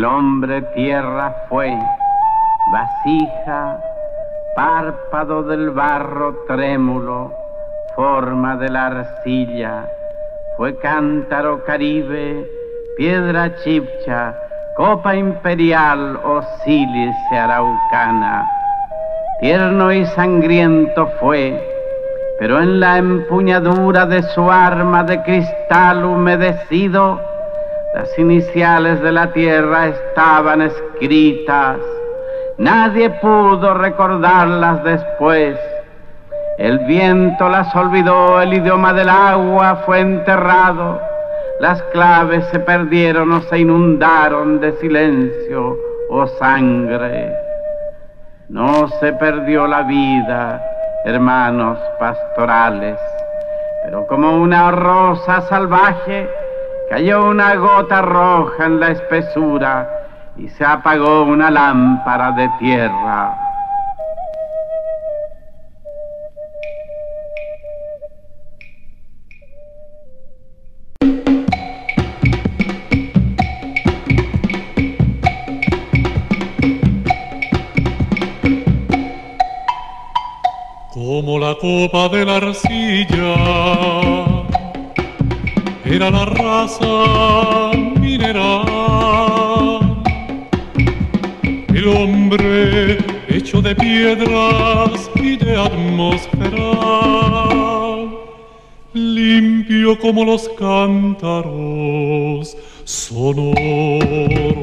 hombre tierra fue, vasija, párpado del barro trémulo, forma de la arcilla, fue cántaro caribe, piedra chipcha, copa imperial o sílice araucana. Tierno y sangriento fue, pero en la empuñadura de su arma de cristal humedecido, las iniciales de la tierra estaban escritas. Nadie pudo recordarlas después. El viento las olvidó, el idioma del agua fue enterrado. Las claves se perdieron o se inundaron de silencio o sangre. No se perdió la vida, hermanos pastorales, pero como una rosa salvaje, cayó una gota roja en la espesura y se apagó una lámpara de tierra. Como la copa de la arcilla era la raza mineral, el hombre hecho de piedras y de atmósfera, limpio como los cántaros sonoros.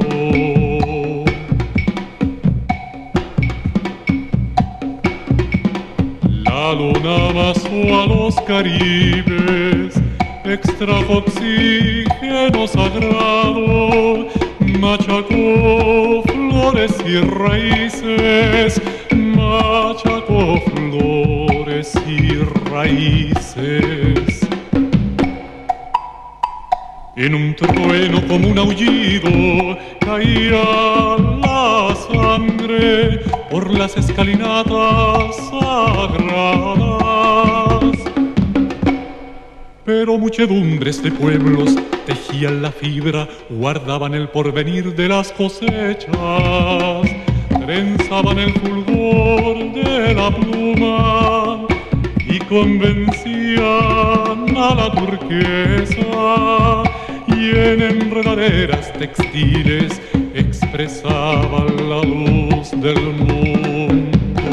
La luna amasó a los caribes, extrajo oxígeno sagrado, machacó flores y raíces, machacó flores y raíces. En un trueno como un aullido caía la sangre por las escalinatas sagradas. Pero muchedumbres de pueblos tejían la fibra, guardaban el porvenir de las cosechas, trenzaban el fulgor de la pluma y convencían a la turquesa, y en enredaderas textiles expresaban la luz del mundo.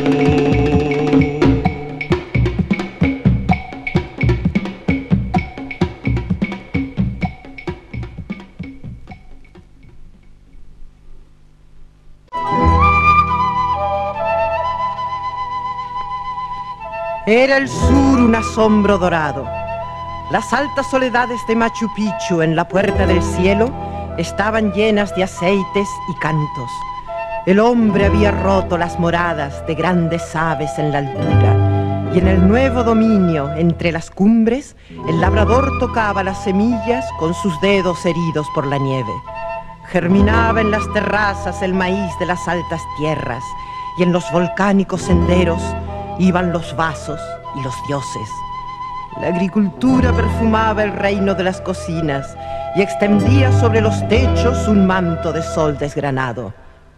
Era el sur un asombro dorado. Las altas soledades de Machu Picchu en la puerta del cielo estaban llenas de aceites y cantos. El hombre había roto las moradas de grandes aves en la altura, y en el nuevo dominio entre las cumbres, el labrador tocaba las semillas con sus dedos heridos por la nieve. Germinaba en las terrazas el maíz de las altas tierras, y en los volcánicos senderos iban los vasos y los dioses. La agricultura perfumaba el reino de las cocinas y extendía sobre los techos un manto de sol desgranado.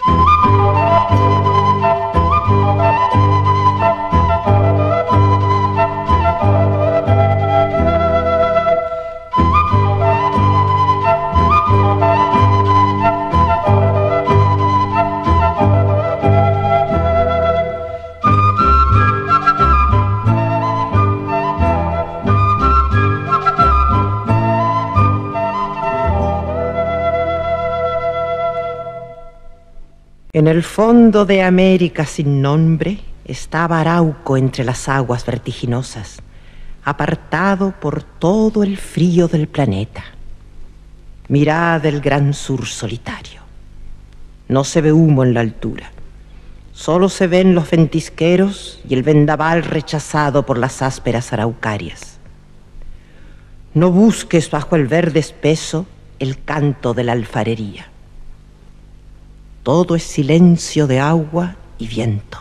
En el fondo de América sin nombre estaba Arauco entre las aguas vertiginosas, apartado por todo el frío del planeta. Mirad el gran sur solitario. No se ve humo en la altura. Solo se ven los ventisqueros y el vendaval rechazado por las ásperas araucarias. No busques bajo el verde espeso el canto de la alfarería. Todo es silencio de agua y viento.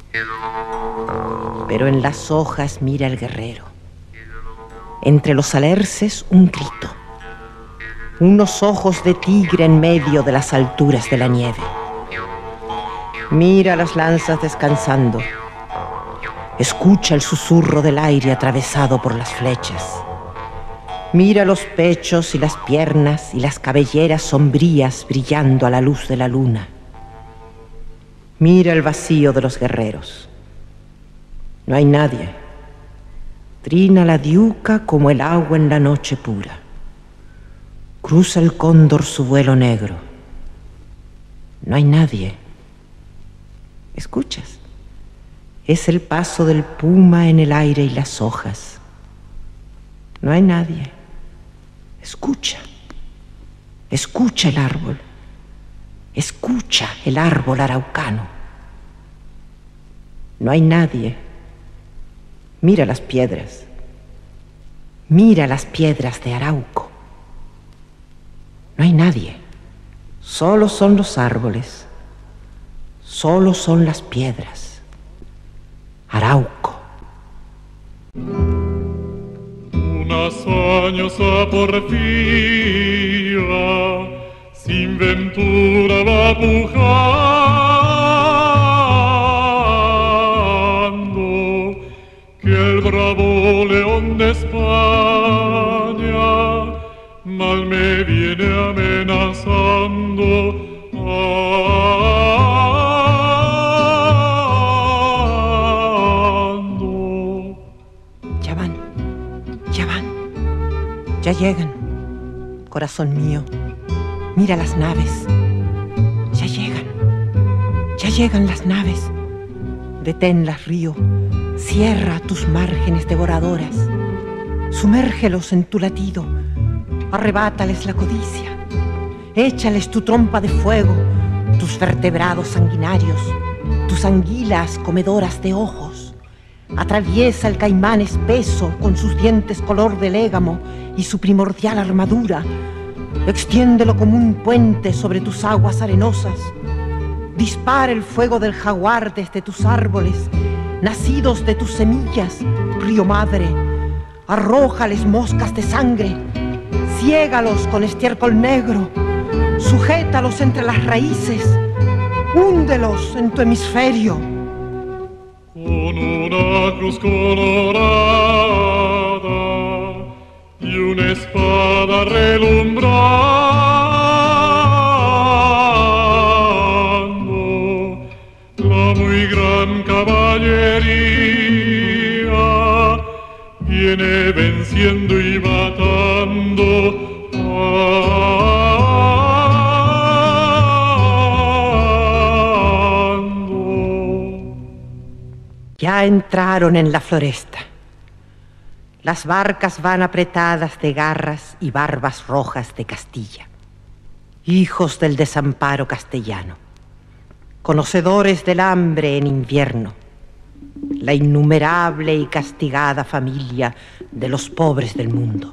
Pero en las hojas mira el guerrero. Entre los alerces un grito. unos ojos de tigre en medio de las alturas de la nieve. Mira las lanzas descansando. Escucha el susurro del aire atravesado por las flechas. Mira los pechos y las piernas y las cabelleras sombrías brillando a la luz de la luna. Mira el vacío de los guerreros. No hay nadie. Trina la diuca como el agua en la noche pura. Cruza el cóndor su vuelo negro. No hay nadie. ¿Escuchas? Es el paso del puma en el aire y las hojas. No hay nadie. Escucha. Escucha el árbol. Escucha el árbol araucano. No hay nadie. Mira las piedras. Mira las piedras de Arauco. No hay nadie. Solo son los árboles. Solo son las piedras. Arauco. Una hazañosa porfía, sin ventura va pujando, que el bravo león de España mal me viene amenazando. Ya llegan, corazón mío, mira las naves. Ya llegan las naves. Deténlas, río, cierra tus márgenes devoradoras. Sumérgelos en tu latido, arrebátales la codicia. Échales tu trompa de fuego, tus vertebrados sanguinarios, tus anguilas comedoras de ojos. Atraviesa el caimán espeso con sus dientes color de légamo y su primordial armadura. Extiéndelo como un puente sobre tus aguas arenosas. Dispara el fuego del jaguar desde tus árboles, nacidos de tus semillas, río madre. Arrójales moscas de sangre, ciégalos con estiércol negro, sujétalos entre las raíces, húndelos en tu hemisferio. Con una cruz colorada y una espada relumbrando, la muy gran caballería viene venciendo y matando. Ya entraron en la floresta. Las barcas van apretadas de garras y barbas rojas de Castilla. Hijos del desamparo castellano, conocedores del hambre en invierno, la innumerable y castigada familia de los pobres del mundo.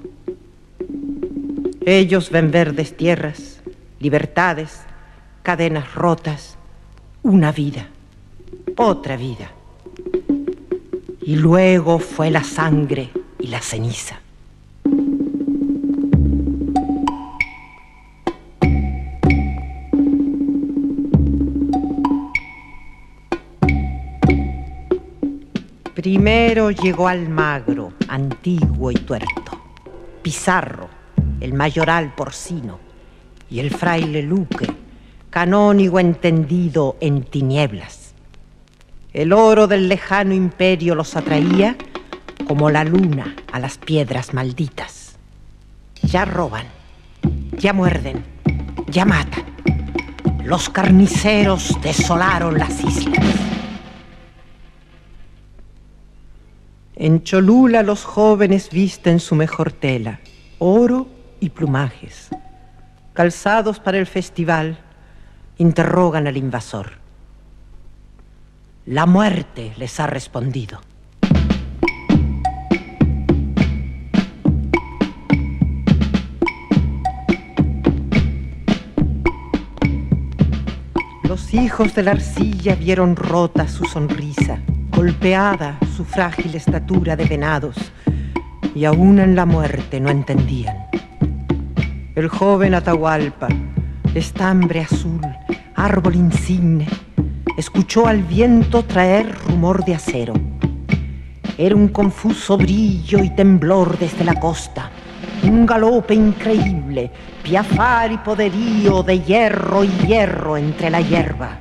Ellos ven verdes tierras, libertades, cadenas rotas, una vida, otra vida. Y luego fue la sangre y la ceniza. Primero llegó Almagro, antiguo y tuerto, Pizarro, el mayoral porcino, y el fraile Luque, canónigo entendido en tinieblas. El oro del lejano imperio los atraía como la luna a las piedras malditas. Ya roban, ya muerden, ya matan. Los carniceros desolaron las islas. En Cholula los jóvenes visten su mejor tela, oro y plumajes. Calzados para el festival, interrogan al invasor. La muerte les ha respondido. Los hijos de la arcilla vieron rota su sonrisa, golpeada su frágil estatura de venados, y aún en la muerte no entendían. El joven Atahualpa, estambre azul, árbol insigne, escuchó al viento traer rumor de acero. Era un confuso brillo y temblor desde la costa, un galope increíble, piafar y poderío de hierro y hierro entre la hierba.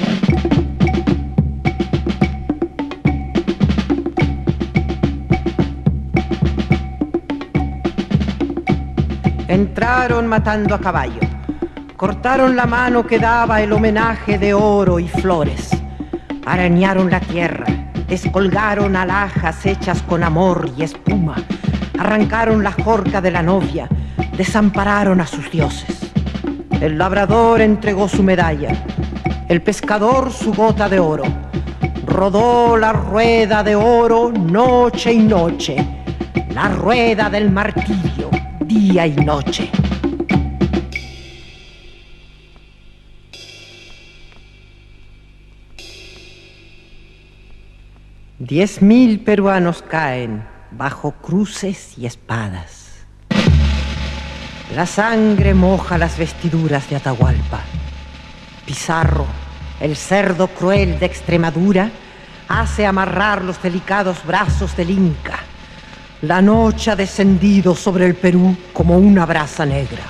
Entraron matando a caballo, cortaron la mano que daba el homenaje de oro y flores, arañaron la tierra, descolgaron alhajas hechas con amor y espuma, arrancaron la jorca de la novia, desampararon a sus dioses. El labrador entregó su medalla, el pescador su gota de oro. Rodó la rueda de oro noche y noche, la rueda del martirio, día y noche. $10,000 peruanos caen bajo cruces y espadas. La sangre moja las vestiduras de Atahualpa. Pizarro, el cerdo cruel de Extremadura, hace amarrar los delicados brazos del Inca. La noche ha descendido sobre el Perú como una brasa negra.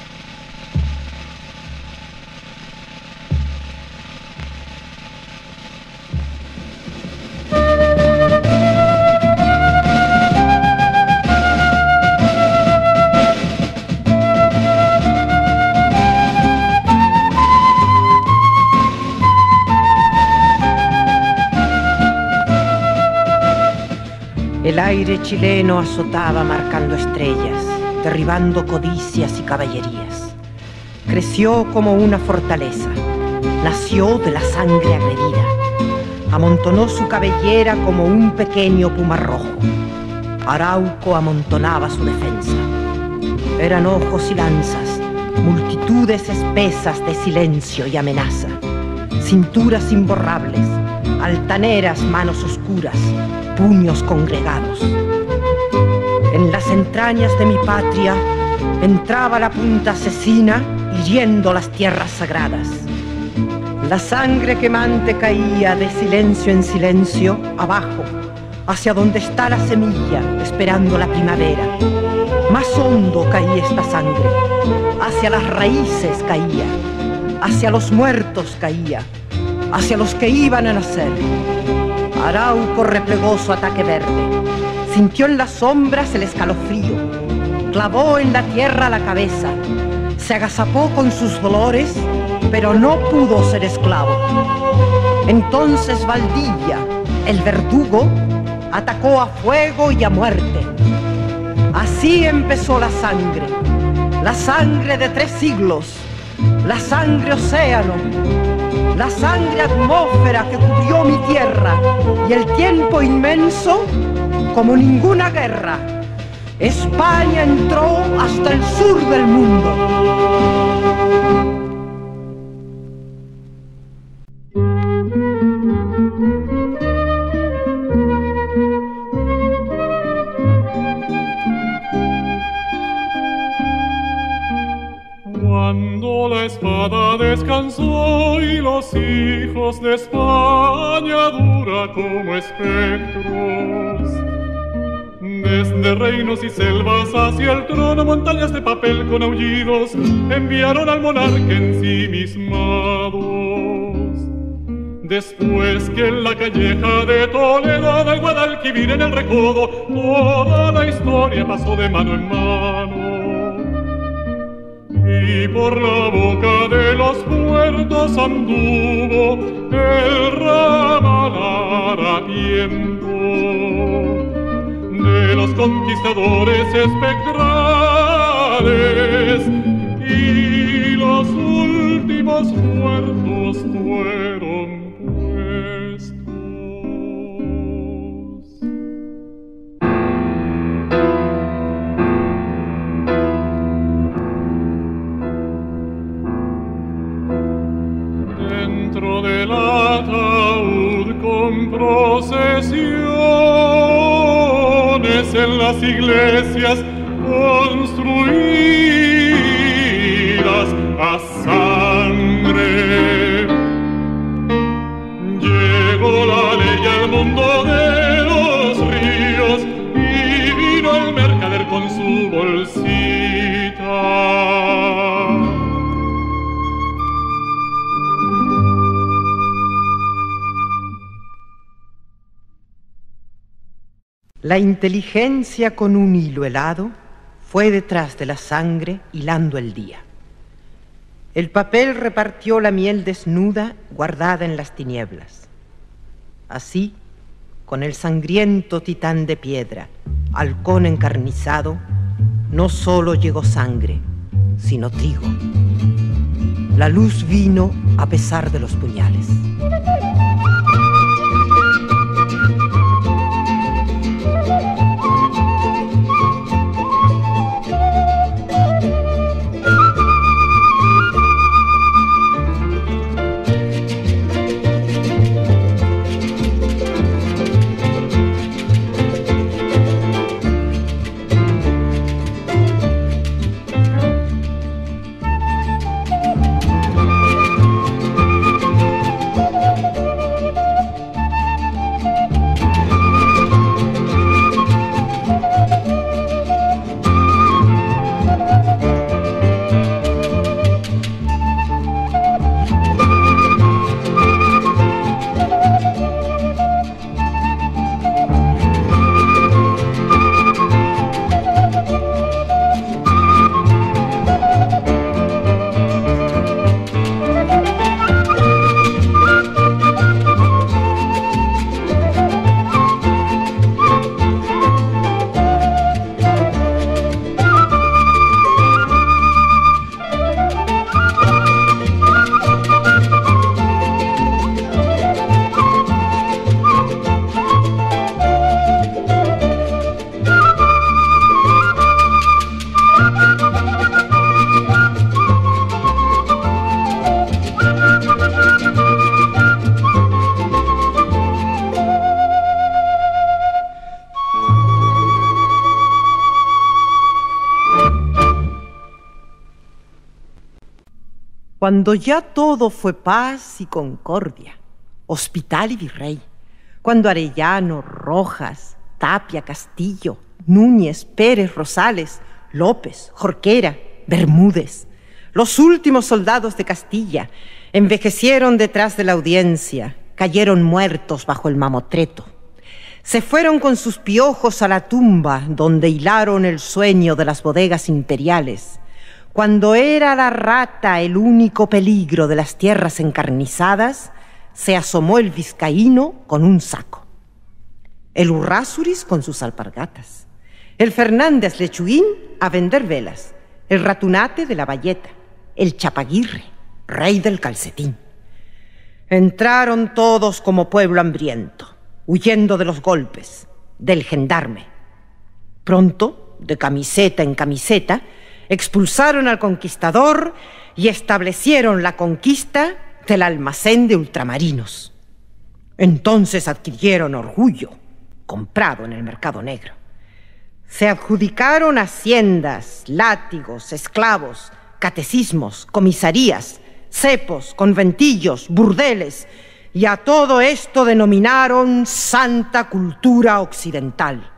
El aire chileno azotaba marcando estrellas, derribando codicias y caballerías. Creció como una fortaleza, nació de la sangre agredida, amontonó su cabellera como un pequeño puma rojo. Arauco amontonaba su defensa. Eran ojos y lanzas, multitudes espesas de silencio y amenaza, cinturas imborrables, altaneras manos oscuras, puños congregados. En las entrañas de mi patria entraba la punta asesina, hiriendo las tierras sagradas. La sangre quemante caía de silencio en silencio abajo, hacia donde está la semilla, esperando la primavera. Más hondo caía esta sangre, hacia las raíces caía, hacia los muertos caía, hacia los que iban a nacer. Arauco replegó su ataque verde, sintió en las sombras el escalofrío, clavó en la tierra la cabeza, se agazapó con sus dolores, pero no pudo ser esclavo. Entonces Valdivia, el verdugo, atacó a fuego y a muerte. Así empezó la sangre de 3 siglos, la sangre océano, la sangre atmósfera que cubrió mi tierra y el tiempo inmenso como ninguna guerra. España entró hasta el sur del mundo. Cuando la espada descansó y los hijos de España dura como espectros, desde reinos y selvas hacia el trono, montañas de papel con aullidos enviaron al monarca ensimismados. Después que en la calleja de Toledo, del Guadalquivir en el Recodo, toda la historia pasó de mano en mano. Y por la boca de los puertos anduvo el ramal harapiento de los conquistadores espectrales, y los últimos muertos fueron puestos. Dentro del ataúd con procesiones en las iglesias construidas a sangre. Llegó la ley al mundo de los ríos y vino el mercader con su bolsita. La inteligencia con un hilo helado fue detrás de la sangre hilando el día. El papel repartió la miel desnuda guardada en las tinieblas. Así, con el sangriento titán de piedra, halcón encarnizado, no solo llegó sangre, sino trigo. La luz vino a pesar de los puñales. Cuando ya todo fue paz y concordia, Hospital y Virrey, cuando Arellano, Rojas, Tapia, Castillo, Núñez, Pérez, Rosales, López, Jorquera, Bermúdez, los últimos soldados de Castilla, envejecieron detrás de la audiencia, cayeron muertos bajo el mamotreto. Se fueron con sus piojos a la tumba donde hilaron el sueño de las bodegas imperiales. Cuando era la rata el único peligro de las tierras encarnizadas, se asomó el vizcaíno con un saco, el Urrázuris con sus alpargatas, el Fernández Lechuguín a vender velas, el Ratunate de la Bayeta, el Chapaguirre, rey del calcetín. Entraron todos como pueblo hambriento, huyendo de los golpes, del gendarme. Pronto, de camiseta en camiseta, expulsaron al conquistador y establecieron la conquista del almacén de ultramarinos. Entonces adquirieron orgullo, comprado en el mercado negro. Se adjudicaron haciendas, látigos, esclavos, catecismos, comisarías, cepos, conventillos, burdeles, y a todo esto denominaron Santa Cultura Occidental.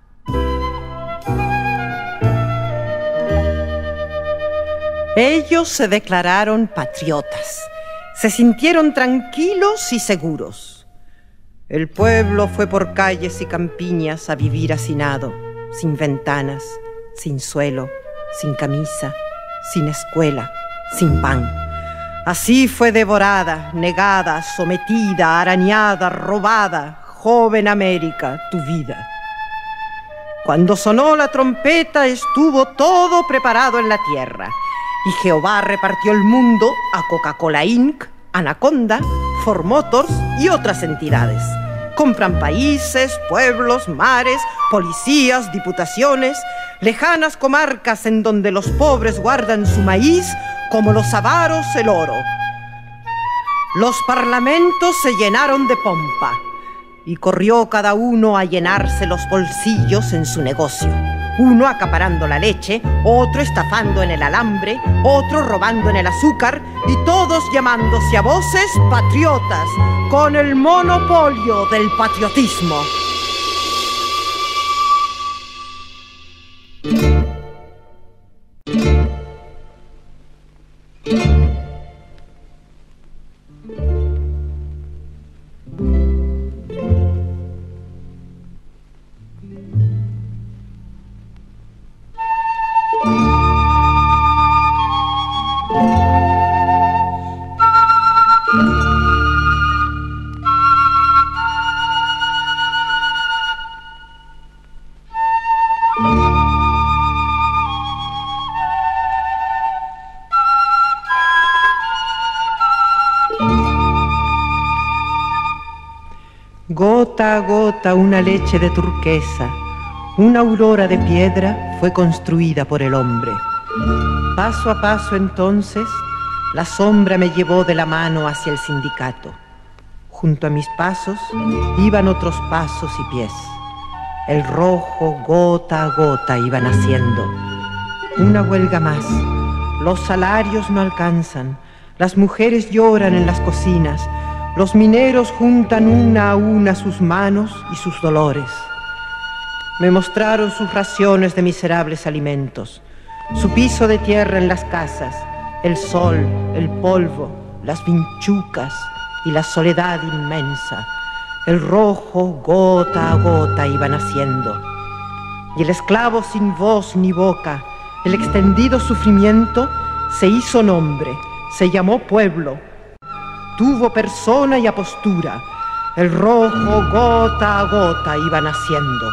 Ellos se declararon patriotas, se sintieron tranquilos y seguros. El pueblo fue por calles y campiñas a vivir hacinado, sin ventanas, sin suelo, sin camisa, sin escuela, sin pan. Así fue devorada, negada, sometida, arañada, robada, joven América, tu vida. Cuando sonó la trompeta estuvo todo preparado en la tierra, y Jehová repartió el mundo a Coca-Cola Inc., Anaconda, Ford Motors y otras entidades. Compran países, pueblos, mares, policías, diputaciones, lejanas comarcas en donde los pobres guardan su maíz como los avaros el oro. Los parlamentos se llenaron de pompa y corrió cada uno a llenarse los bolsillos en su negocio. uno acaparando la leche, otro estafando en el alambre, otro robando en el azúcar, y todos llamándose a voces patriotas, con el monopolio del patriotismo. Gota a gota una leche de turquesa, una aurora de piedra fue construida por el hombre. Paso a paso entonces, la sombra me llevó de la mano hacia el sindicato. Junto a mis pasos iban otros pasos y pies. El rojo gota a gota iba naciendo. Una huelga más. Los salarios no alcanzan. Las mujeres lloran en las cocinas. Los mineros juntan una a una sus manos y sus dolores. Me mostraron sus raciones de miserables alimentos, su piso de tierra en las casas, el sol, el polvo, las vinchucas y la soledad inmensa. El rojo gota a gota iba naciendo. Y el esclavo sin voz ni boca, el extendido sufrimiento, se hizo nombre, se llamó pueblo. Tuvo persona y apostura. El rojo gota a gota iba naciendo.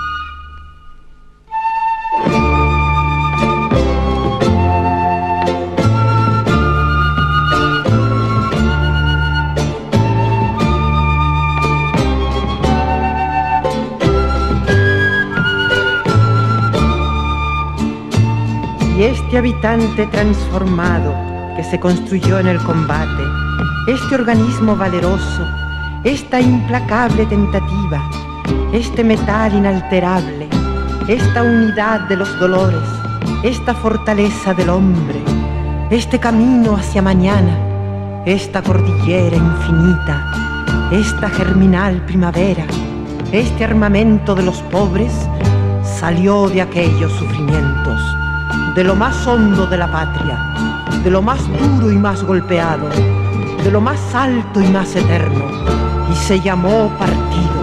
Y este habitante transformado que se construyó en el combate, este organismo valeroso, esta implacable tentativa, este metal inalterable, esta unidad de los dolores, esta fortaleza del hombre, este camino hacia mañana, esta cordillera infinita, esta germinal primavera, este armamento de los pobres, salió de aquellos sufrimientos, de lo más hondo de la patria, de lo más duro y más golpeado, de lo más alto y más eterno, y se llamó partido.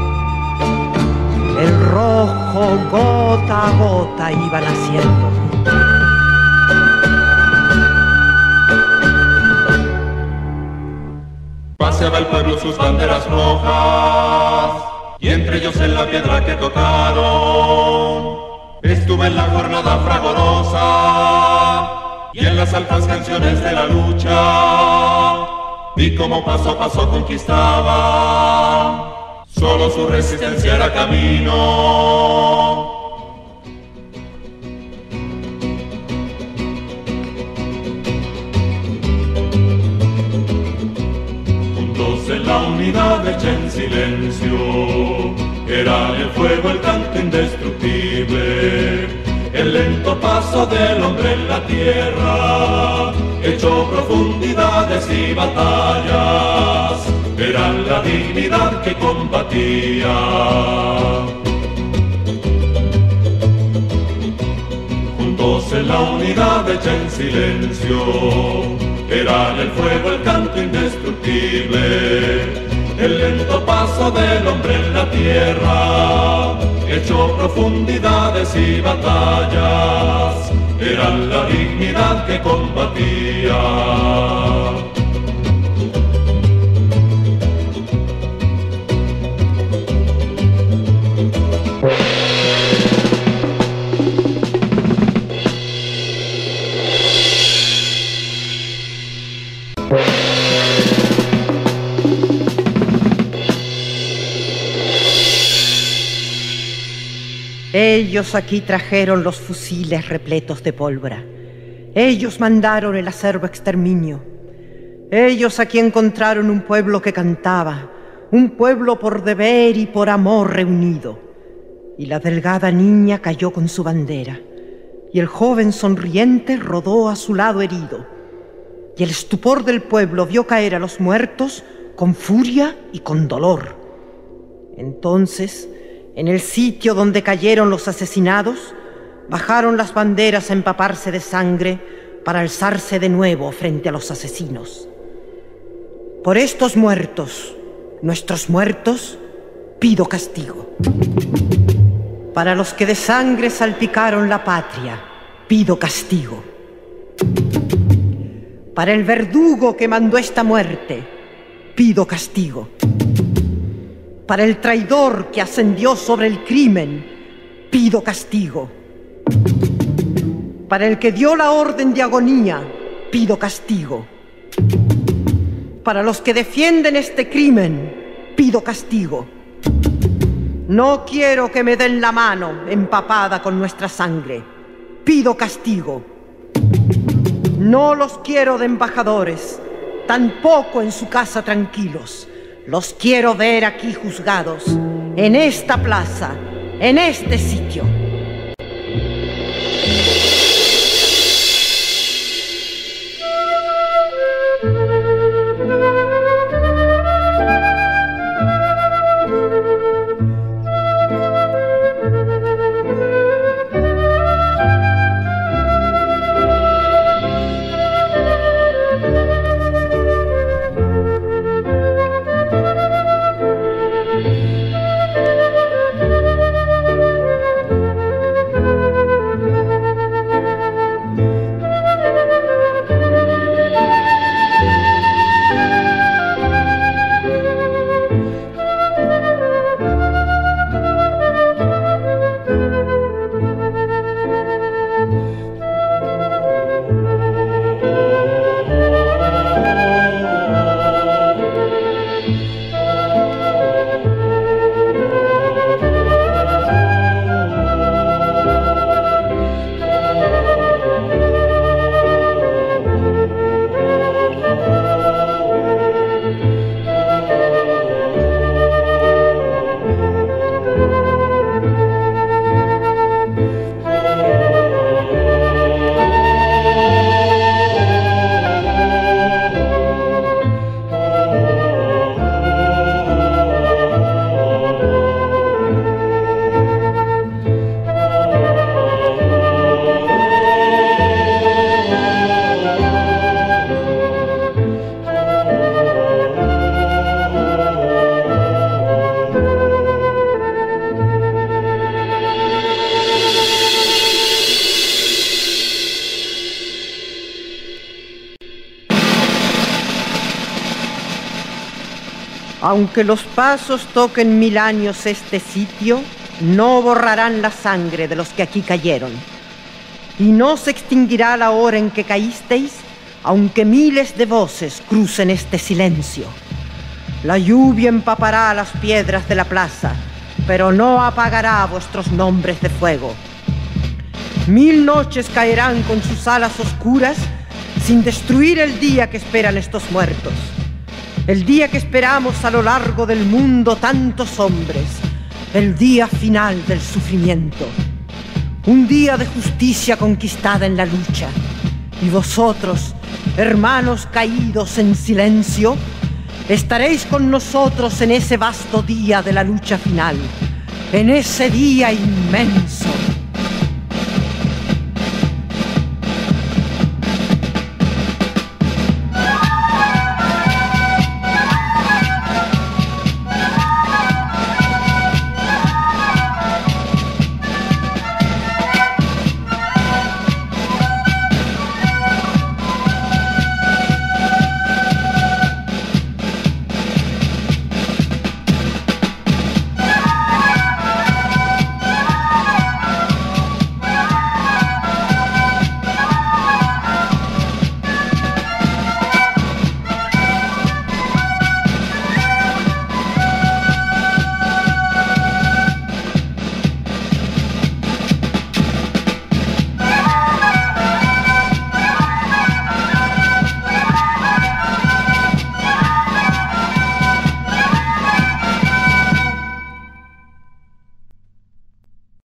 El rojo gota a gota iba naciendo. Paseaba el pueblo sus banderas rojas, y entre ellos en la piedra que tocaron, estuve en la jornada fragorosa, y en las altas canciones de la lucha, vi cómo paso a paso conquistaba, solo su resistencia era camino. Juntos en la unidad hecha en silencio, era el fuego el canto indestructible, el lento paso del hombre en la tierra, hecho profundidades y batallas, era la dignidad que combatía. Juntos en la unidad hecha en silencio, era el fuego el canto indestructible, el lento paso del hombre en la tierra, hecho profundidades y batallas, era la dignidad que combatía. Ellos aquí trajeron los fusiles repletos de pólvora. Ellos mandaron el acerbo exterminio. Ellos aquí encontraron un pueblo que cantaba, un pueblo por deber y por amor reunido. y la delgada niña cayó con su bandera, y el joven sonriente rodó a su lado herido, y el estupor del pueblo vio caer a los muertos con furia y con dolor. Entonces, en el sitio donde cayeron los asesinados, bajaron las banderas a empaparse de sangre para alzarse de nuevo frente a los asesinos. Por estos muertos, nuestros muertos, pido castigo. Para los que de sangre salpicaron la patria, pido castigo. Para el verdugo que mandó esta muerte, pido castigo. Para el traidor que ascendió sobre el crimen, pido castigo. Para el que dio la orden de agonía, pido castigo. Para los que defienden este crimen, pido castigo. No quiero que me den la mano empapada con nuestra sangre. Pido castigo. No los quiero de embajadores, tampoco en su casa tranquilos. Los quiero ver aquí juzgados, en esta plaza, en este sitio. Aunque los pasos toquen 1000 años este sitio, no borrarán la sangre de los que aquí cayeron. Y no se extinguirá la hora en que caísteis, aunque miles de voces crucen este silencio. La lluvia empapará las piedras de la plaza, pero no apagará vuestros nombres de fuego. 1000 noches caerán con sus alas oscuras sin destruir el día que esperan estos muertos. El día que esperamos a lo largo del mundo tantos hombres, el día final del sufrimiento, un día de justicia conquistada en la lucha. Y vosotros, hermanos caídos en silencio, estaréis con nosotros en ese vasto día de la lucha final, en ese día inmenso.